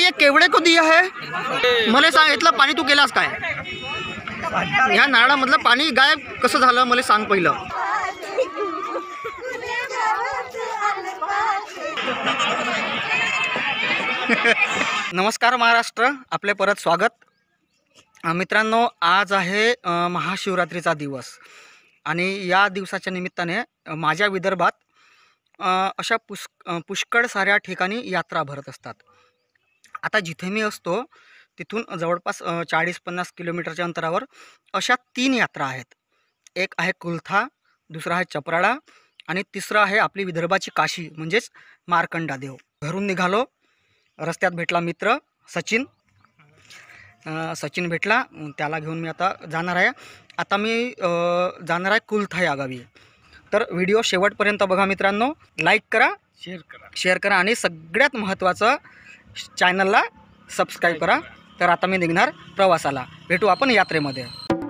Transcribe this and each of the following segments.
ये केवड़े को दिया है मला सांग, इथलं पाणी तू केलास काय? ह्या नारळामधलं पाणी गायब कसं झालं मला सांग पहिलं. नमस्कार महाराष्ट्र, आपले परत स्वागत. मित्रांनो, आज आहे महाशिवरात्रीचा दिवस आणि या दिवसाच्या निमित्ताने माझ्या विदर्भात अशा पुष्कळ साऱ्या ठिकाणी यात्रा भरत असतात. आता जिथे मी असतो तिथून जवळपास 40-50 किलोमीटरच्या अंतरावर अशा 3 यात्रा आहेत. एक आहे कुलथा, दुसरा आहे चपराळा आणि तिसरा आहे आपली विदर्भाची काशी म्हणजेच मार्कंडा देव. घरून निघालो, रस्त्यात भेटला मित्र सचिन भेटला, त्याला घेऊन मी आता जाणार आहे. आता मी जाणार आहे कुलथा या गावी. तर व्हिडिओ शेवटपर्यंत बघा मित्रांनो, लाईक करा, शेअर करा आणि सगळ्यात महत्त्वाचं चॅनलला सबस्क्राईब करा. तर आता मी निघणार प्रवासाला, भेटू आपण यात्रेमध्ये.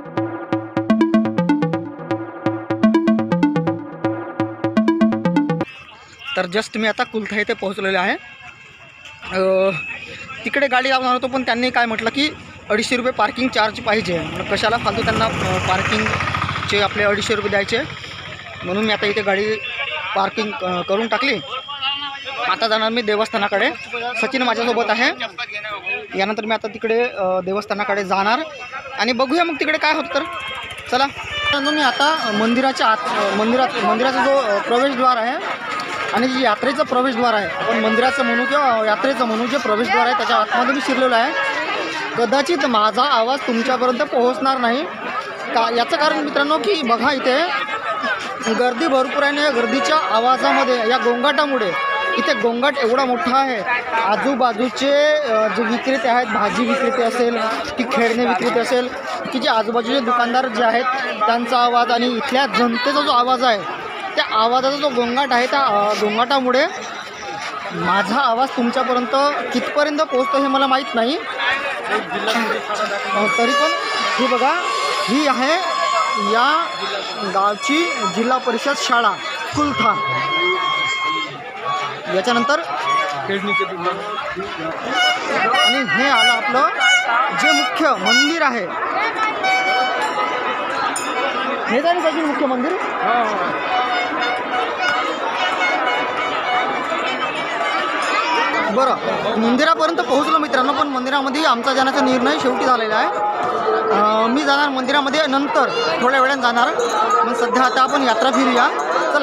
तर जस्ट मी आता कुलथा येथे पोहोचलेलो आहे. तिकडे गाडी लावणार होतो, पण त्यांनी काय म्हटलं की 250 रुपये पार्किंग चार्ज पाहिजे. कशाला फालतू त्यांना पार्किंगचे आपले 250 रुपये द्यायचे, म्हणून मी आता इथे गाडी पार्किंग करून टाकली. आता जाणार मी देवस्थानाकडे. सचिन माझ्यासोबत आहे. यानंतर मी आता तिकडे देवस्थानाकडे जाणार आणि बघूया मग तिकडे काय होतं. तर चला मी आता मंदिराचा जो प्रवेशद्वार आहे आणि जी यात्रेचं प्रवेशद्वार आहे, आपण मंदिराचं म्हणू किंवा यात्रेचं म्हणू, जे प्रवेशद्वार आहे त्याच्या आतमध्ये मी शिरलेलो आहे. कदाचित माझा आवाज तुमच्यापर्यंत पोहोचणार नाही याचं कारण मित्रांनो की बघा इथे गर्दी भरपूर आहे. या गर्दीच्या आवाजामध्ये, या गोंगाटामुळे, इथे गोंगाट एवढा मोठा आहे. आजूबाजूचे जे विक्रेते आहेत, भाजी विक्रेते असेल की खेळणे विक्रेते असेल की जे आजूबाजूचे दुकानदार जे आहेत त्यांचा आवाज आणि इथल्या जनतेचा जो आवाज आहे, त्या आवाजाचा जो गोंगाट आहे, त्या गोंगाटामुळे माझा आवाज तुमच्यापर्यंत कितपर्यंत पोहोचतो हे मला माहीत नाही. तरी पण ही बघा, ही आहे या गावची जिल्हा परिषद शाळा कुलथा. याच्यानंतर आणि हे आलं आपलं जे मुख्य मंदिर आहे. हे जाणे सचिन मुख्य मंदिर. बरं, मंदिरापर्यंत पोहोचलो मित्रांनो, पण मंदिरामध्ये आमचा जाण्याचा निर्णय शेवटी झालेला आहे. मी जाणार मंदिरामध्ये नंतर, थोड्या वेळाने जाणार. मग सध्या आता आपण यात्रा फिरूया, चला.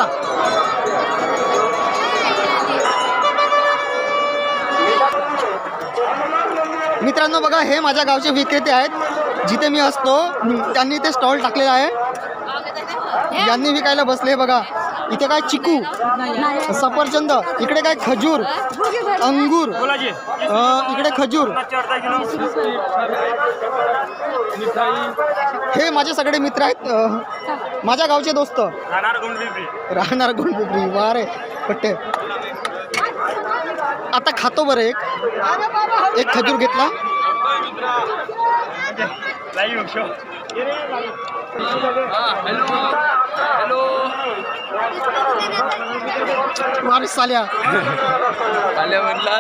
मित्रांनो बघा, हे माझ्या गावचे विक्रेते आहेत. जिथे मी असतो त्यांनी इथे स्टॉल टाकलेला आहे. यांनी विकायला बसले. बघा इथे काय चिकू, सफरचंद, इकडे काय खजूर, अंगूर, इकडे खजूर. हे माझे सगळे मित्र आहेत, माझ्या गावचे दोस्त. राहणार गोंडपिंपरी. वा रे पट्टे. आता खातो बरं. एक खजूर घेतला. माणूस साल्या म्हणला.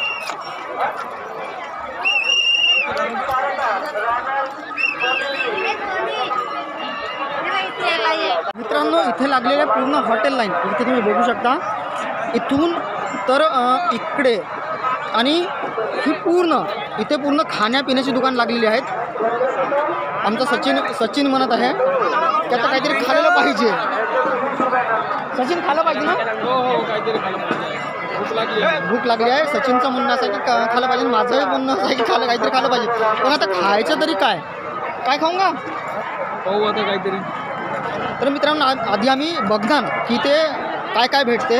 मित्रांनो, इथे लागलेल्या पूर्ण हॉटेल लाईन इथे तुम्ही बघू शकता. इथून तर इकडे आणि ही इथे पूर्ण खाण्यापिण्याची दुकान लागलेली आहेत. आमचा सचिन म्हणत आहे की आता काहीतरी खायला पाहिजे. सचिन खायला पाहिजे ना? हो, काहीतरी खायला पाहिजे. भूक लागली आहे. सचिनचं म्हणणं असं की खायला पाहिजे, माझंही म्हणणं असं आहे की काहीतरी खायला पाहिजे. पण आता खायचं तरी काय खाऊ का? हो, आता काहीतरी. तर मित्रांनो, आधी आम्ही बघणार की ते काय भेटते,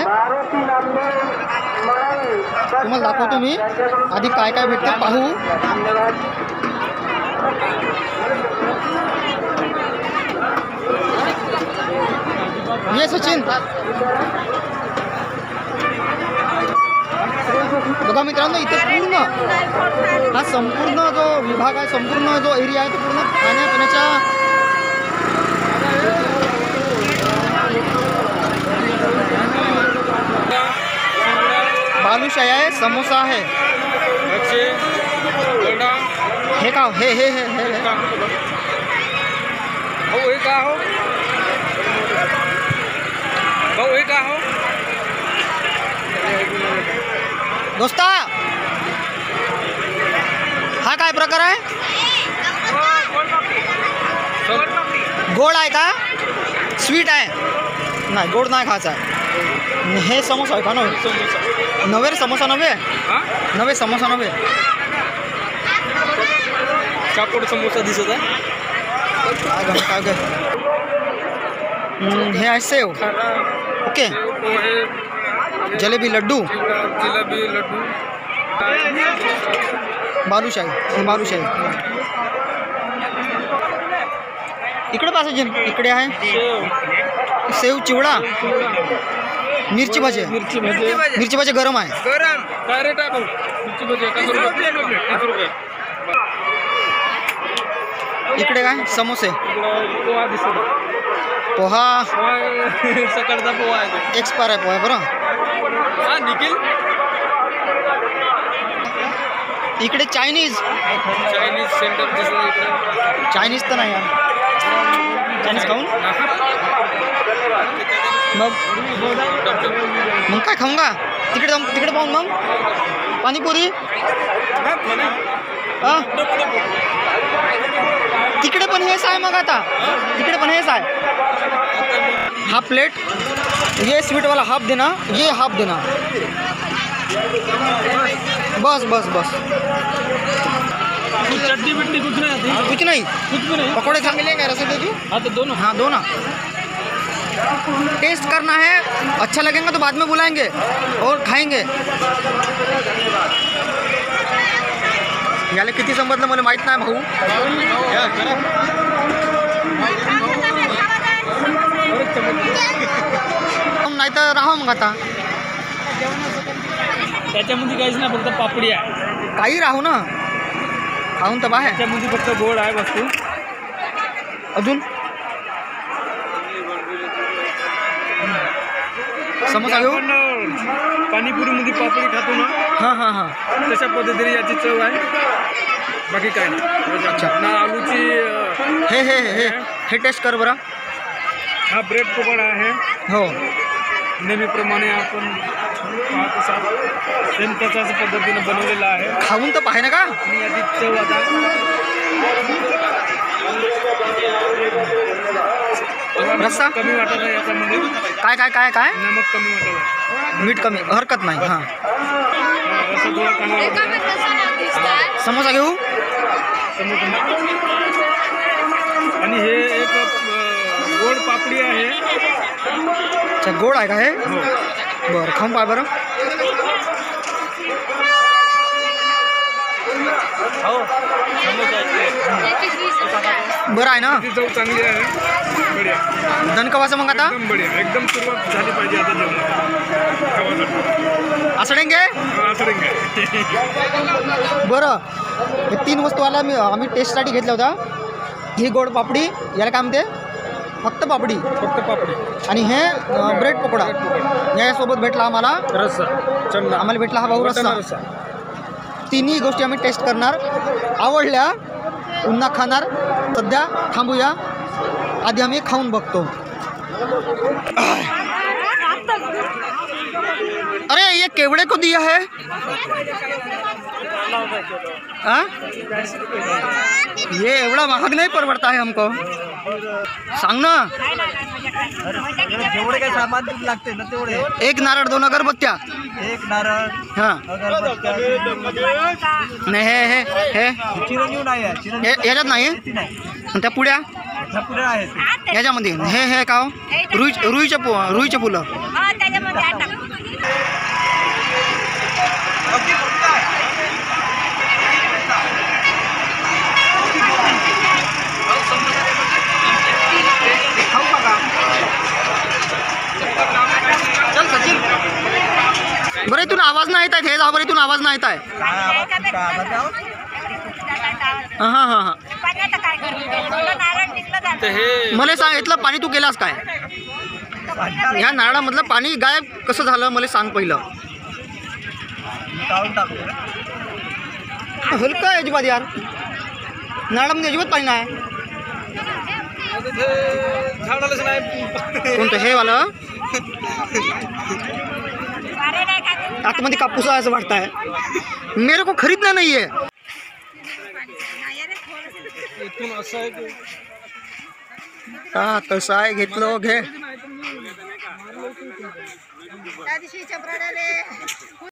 तुम्हाला दाखवतो मी. आधी काय भेटते पाहू. ये सचिन. बघा मित्रांनो, इथे पूर्ण हा संपूर्ण जो विभाग आहे, संपूर्ण जो एरिया आहे, तो पूर्ण खाण्यापिण्याच्या बालुशाही आहे, समोसा आहे, हे का हे हे हे हे भाऊ हे का हो भाऊ हे का हो दोस्ता हा काय प्रकार आहे गोड आहे का स्वीट आहे नाही गोड नाही खायचा आहे हे समोसा आहे का नव्हे रे समोसा नव्हे समोसा नव्हे कापड समोसा दिसत आहे काय हे आहे सेव ओके जलेबी लड्डू बालूशाही इकडे पाहिजे इकडे आहे सेव चिवडा मिरची भाजी गरम आहे काय रेट आहे भाऊ मिरची भजी इकडे काय समोसे पोहा दिसत पोहा सकाळचा पोहा आहे एक्सपायर आहे पोहा बरं हा निखिल इकडे चायनीज सेंटर दिसत इकडे चायनीज तर नाही चायनीज खाऊन मग काय खाऊन का तिकडे पाहून मग पाणीपुरी तिकडे पण हेच आहे मग आता तिकडे पण हेच आहे हाफ प्लेट ये स्वीट वाला हाफ देना ये हाफ देना बस चटनी बिटनी कुछ नहीं आती कुछ नहीं पकौड़े खा मिलेंगे रसगुल्ले की हाँ तो दोनों हाँ दो ना टेस्ट करना है अच्छा लगेगा तो बाद में बुलाएंगे और खाएंगे याला किती समजलं मला माहित नाही भाऊ नाही तर राहा मग आता त्याच्यामध्ये काहीच नाही फक्त पापडी आहे काही राहू ना खाऊन तर बाहेर त्याच्यामध्ये फक्त गोड आहे वस्तू अजून समोसा घेऊ पाणीपुरीमध्ये पापडी खातो ना हां तशा पद्धतीने याची चव आहे बाकी काय नाही अच्छा ना आलूची हे टेस्ट कर बरं हा ब्रेड पकोडा आहे हो नेहमीप्रमाणे आपण पाहत असाल सेम तशाच पद्धतीने बनवलेला आहे खाऊन तर पाहे ना का आणि याची चव आता रस्सा कमी वाटत आहे याच्यामध्ये काय नमक कमी वाटत आहे मीठ कमी हरकत नाही हां रस्सा थोडा चांगला समोसा घेऊ आणि हे एक गोड पापडी आहे अच्छा गोड आहे का हे बरं खाऊन पाय बरं बरं आहे ना ती चव चांगली आहे बढिया दणकवाचं मग आता एकदम बढिया एकदम सुरुवात झाली पाहिजे आता जेवण असडेंगे बरं हे 3 वस्तू आम्ही टेस्टसाठी घेतल्या होत्या ही गोड पापडी याला काय म्हणते फक्त पापडी आणि हे ब्रेड पकोडा यासोबत भेटला आम्हाला रस्सा आम्हाला भेटला हा भाऊ रस्सा तिन्ही गोष्टी आम्ही टेस्ट करणार आवडल्या पुन्हा खाणार सध्या थांबूया आधी आम्ही खाऊन बघतो अरे ये केवड़े को दिया है हाँ ये एवढा महाग नहीं परवडता है हमको सांग ना जेवढे काही सामान लागते ना तेवढे एक नारळ 2 अगरबत्त्या एक नारळ हां अगरबत्त्या नाही हे चिरंजीव नाही आहे याच्यात नाही नाही त्या पुड्या पुढे आहेत याच्यामध्ये हे का हो? रुईचे फुलं चल सचिन बरं इथून आवाज नाही येत आहे हे जा बरं इथून आवाज नाही येत आहे हां मला सांग इथलं पाणी तू केलास काय ह्या नारळामधलं पाणी गायब कसं झालं मला सांग पहिलं हलका अजिबात यार नारळामध्ये अजिबात पाणी नाही. झाडालाच नाही. कोणतं हे वाला आतमध्ये कापूस आहे असं वाटतंय. मेरे को खरीदना नहीं है. इथून असं आहे की हा तसं आहे, घेतलं घे. त्या दिवशी चपराड्याले